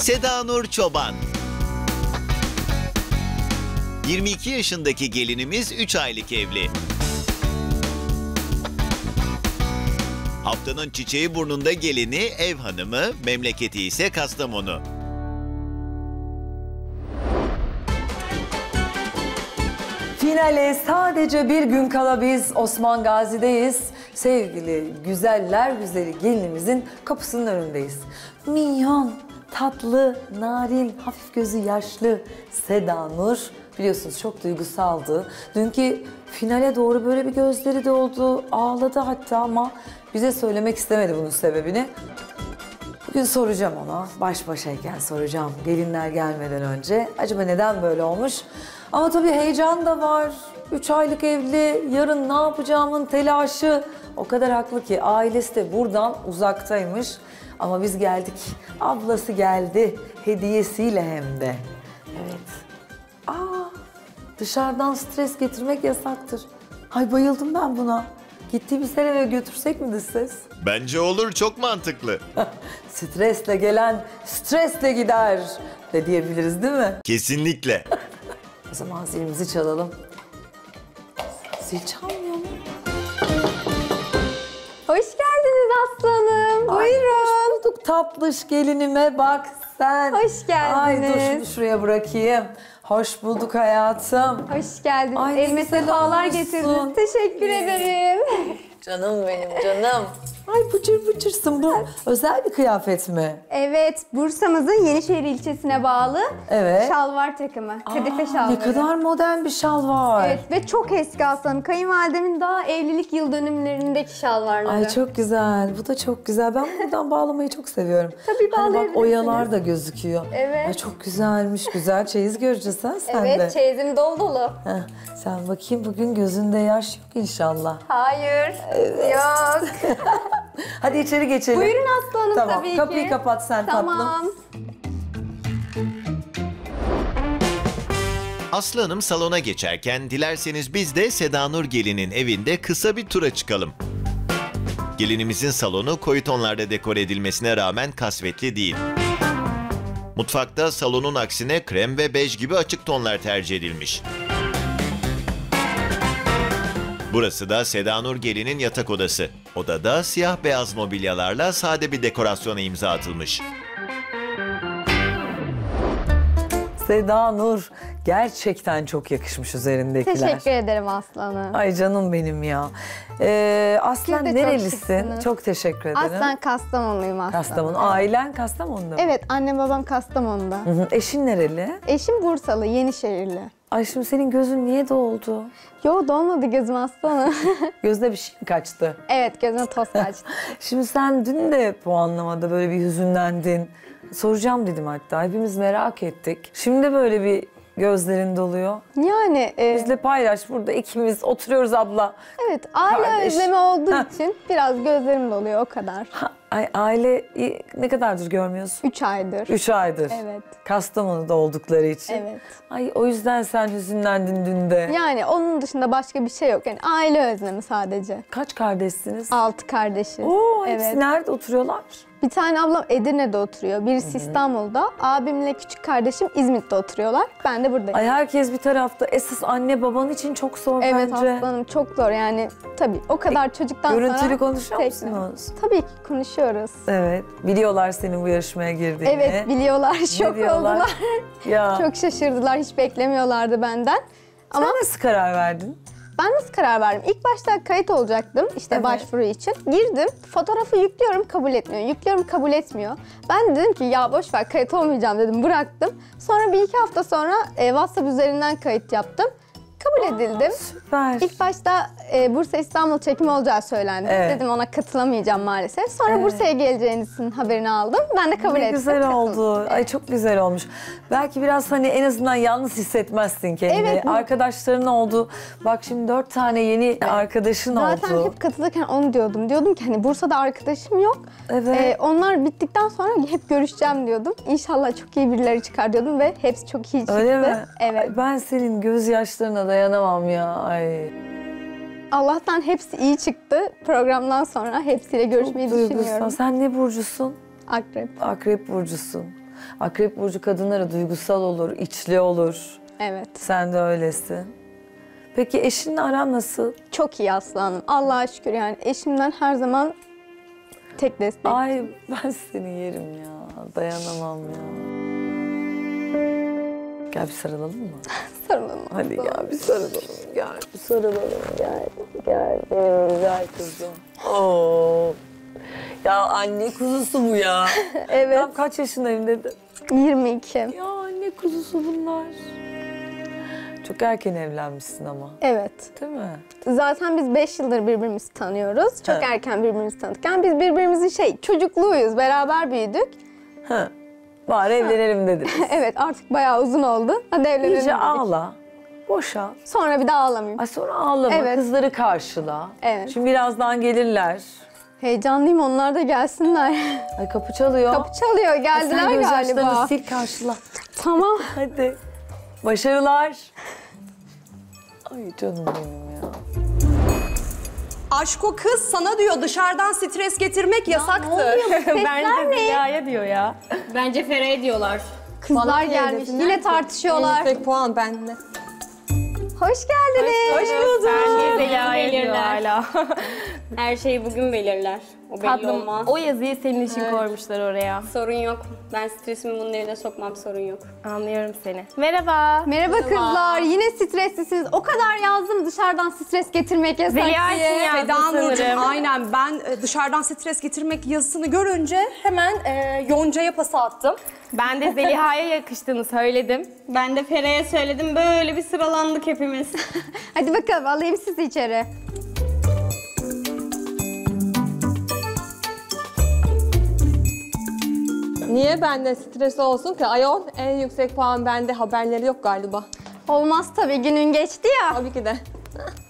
Seda Nur Çoban. 22 yaşındaki gelinimiz 3 aylık evli. Haftanın çiçeği burnunda gelini ev hanımı, memleketi ise Kastamonu. Finale sadece bir gün kala biz Osman Gazi'deyiz. Sevgili güzeller güzeli gelinimizin kapısının önündeyiz. Minyon, tatlı, narin, hafif gözü yaşlı Seda Nur. Biliyorsunuz çok duygusaldı. Dünkü finale doğru böyle bir gözleri doldu, ağladı hatta ama bize söylemek istemedi bunun sebebini. Bugün soracağım ona, baş başayken soracağım gelinler gelmeden önce. Acaba neden böyle olmuş? Ama tabii heyecan da var. 3 aylık evli, yarın ne yapacağımın telaşı. O kadar haklı ki ailesi de buradan uzaktaymış. Ama biz geldik, ablası geldi hediyesiyle hem de. Evet. Dışarıdan stres getirmek yasaktır. Ay bayıldım ben buna. Gittiğimiz her eve götürsek mi ses? Bence olur, çok mantıklı. Stresle gelen stresle gider de diyebiliriz değil mi? Kesinlikle. O zaman zilimizi çalalım. Zil çalmıyor mu? Hoş geldiniz aslanım. Ay, Buyurun. hoş bulduk tatlış gelinime bak sen. Hoş geldiniz. Ay dur şunu şuraya bırakayım. Hoş bulduk hayatım. Hoş geldiniz. Ay, Elime güzel sefalar olmuşsun. getirdiniz. Teşekkür ederim. Canım benim canım. Ay bıcır bıcırsın bu. Özel bir kıyafet mi? Evet, Bursa'mızın Yenişehir ilçesine bağlı Evet. şalvar takımı. Kadife şalvarı. Ne kadar modern bir şal var. Evet ve çok eski aslanım. Kayınvalidemin daha evlilik yıl dönümlerindeki şalvarları. Ay çok güzel. Bu da çok güzel. Ben buradan bağlamayı çok seviyorum. Tabii Hani bak bağlayabilirsiniz. oyalar da gözüküyor. Evet. Ay çok güzelmiş. Güzel çeyiz göreceğiz ha sen de. Evet, çeyizim dolu dolu. Heh, sen bakayım bugün gözünde yaş yok inşallah. Hayır, yok. Hadi içeri geçelim. Buyurun aslanım Tamam, tabii ki. kapıyı kapat sen Tamam. tatlım. Aslı Hanım salona geçerken dilerseniz biz de Seda Nur gelinin evinde kısa bir tura çıkalım. Gelinimizin salonu koyu tonlarda dekore edilmesine rağmen kasvetli değil. Mutfakta salonun aksine krem ve bej gibi açık tonlar tercih edilmiş. Burası da Seda Nur gelinin yatak odası. Odada siyah beyaz mobilyalarla sade bir dekorasyona imza atılmış. Seda Nur gerçekten çok yakışmış üzerindekiler. Teşekkür ederim aslanım. Ay canım benim ya. Aslen Siz de çok nerelisin? şıksınız. Çok teşekkür ederim. Aslen Kastamonluyum aslanım. Kastamonu. Ailen Kastamonu'da mı? Evet, annem babam Kastamonu'da. Hı hı. Eşin nereli? Eşim Bursalı, Yenişehirli. Ay şimdi senin gözün niye doldu? Yo, dolmadı gözüm aslanım. Gözüne bir şey mi kaçtı? Evet, gözüme toz kaçtı. Şimdi sen dün de puanlamada böyle bir hüzünlendin. Soracağım dedim hatta. Hepimiz merak ettik. Şimdi böyle bir gözlerin doluyor. Yani Bizle paylaş, burada ikimiz oturuyoruz abla. evet, aile Kardeş. özlemi olduğu Ha. için biraz gözlerim doluyor, o kadar. Ay aile ne kadardır görmüyorsun? 3 aydır. 3 aydır. Evet. Kastamonu'da oldukları için. Evet. Ay o yüzden sen hüzünlendin dün de. Yani onun dışında başka bir şey yok. Yani aile özlemi sadece. Kaç kardeşsiniz? 6 kardeşiz. Oo, hepsi Evet. nerede oturuyorlar? Bir tane ablam Edirne'de oturuyor. Birisi İstanbul'da. Abimle küçük kardeşim İzmit'te oturuyorlar. Ben de buradayım. Ay herkes bir tarafta. Esas anne baban için çok zor Evet bence. aslanım, çok zor yani. Tabii o kadar çocuktan sonra... Görüntülü konuşuyor tek- musunuz? Tabii ki konuşuyoruz. Evet. Biliyorlar senin bu yarışmaya girdiğini. Evet, biliyorlar. Şok diyorlar? oldular. Ya. Çok şaşırdılar. Hiç beklemiyorlardı benden. Ama Sen nasıl karar verdin? ben nasıl karar verdim? İlk başta kayıt olacaktım işte Evet. başvuru için. Girdim, fotoğrafı yüklüyorum, kabul etmiyor. Yüklüyorum, kabul etmiyor. Ben dedim ki ya boş ver, kayıt olmayacağım dedim, bıraktım. Sonra bir iki hafta sonra WhatsApp üzerinden kayıt yaptım. Kabul edildim. Süper. İlk başta Bursa İstanbul çekimi olacağı söylendi. Evet. Dedim ona katılamayacağım maalesef. Sonra Bursa'ya geleceğinizin haberini aldım. Ben de kabul Ne ettim. güzel Katıldım. oldu. Ay çok güzel olmuş. Belki biraz hani en azından yalnız hissetmezsin kendini. Evet. Arkadaşların oldu. Bak şimdi 4 tane yeni arkadaşın Zaten oldu. hep katılırken onu diyordum. Diyordum ki hani Bursa'da arkadaşım yok. Evet. Onlar bittikten sonra hep görüşeceğim diyordum. İnşallah çok iyi birileri çıkar diyordum ve hepsi çok iyi çıktı. Öyle mi? Evet. Ay, ben senin gözyaşlarına dayanamam ya. Ay. Allah'tan hepsi iyi çıktı. Programdan sonra hepsiyle görüşmeyi Duygusal. düşünüyorum. Sen ne burcusun? Akrep. Akrep burcusun. Akrep burcu kadınları duygusal olur, içli olur. Evet. Sen de öylesin. Peki eşinle aran nasıl? Çok iyi aslanım. Allah'a şükür yani eşimden her zaman tek destek. Ay ben seni yerim ya. Dayanamam ya. Gel bir sarılalım mı? Sarılalım. Hadi gel bir sarılalım. Gel bir sarılalım. Gel. Gel benim güzel kızım. Oo. Ya anne kuzusu bu ya. Evet. Tam kaç yaşındayım dedi. 22. Ya anne kuzusu bunlar. Çok erken evlenmişsin ama. Evet. Değil mi? Zaten biz 5 yıldır birbirimizi tanıyoruz. Çok Evet. erken birbirimizi tanıdık. Yani biz birbirimizin çocukluğuyuz. Beraber büyüdük. Ha. Bari evlenelim dediniz. Evet artık bayağı uzun oldu. Hadi evlenelim İyice dedik. ağla. Boşa. Sonra bir daha ağlamayayım. Ay sonra ağlama. Evet. Kızları karşıla. Evet. Şimdi birazdan gelirler. Heyecanlıyım onlar da gelsinler. Ay kapı çalıyor. Kapı çalıyor Sen geldiler gözyaşlarını galiba. sil karşıla. Tamam. Hadi. Başarılar. Ay canım benim ya. Aşko kız sana diyor dışarıdan stres getirmek yasaktır. Sesler ne? Ziya'ya diyor ya. Bence Fera'ya diyorlar. Kızlar gelmiş. Yine tartışıyorlar. Yüksek puan bende. Hoş geldiniz. Hoş bulduk. Bence Ziya'ya diyor Belirler. hala. Her şeyi bugün belirler. O belli Tatlım, olmaz. o yazıyı senin için koymuşlar oraya. Sorun yok. Ben stresimi bunun evine sokmam, sorun yok. Anlıyorum seni. Merhaba. Merhaba kızlar. Yine streslisiniz. O kadar yazdım dışarıdan stres getirmek yasak Zeliha için diye. yazdım Seda Nurcuğum sanırım. aynen ben dışarıdan stres getirmek yazısını görünce hemen Yonca'ya pas attım. Ben de Zeliha'ya yakıştığını söyledim. Ben de Fera'ya söyledim, böyle bir sıralandık hepimiz. Hadi bakalım alayım sizi içeri. Niye bende stres olsun ki? Ayol en yüksek puan bende, haberleri yok galiba. Olmaz tabii günün geçti ya. Tabii ki de.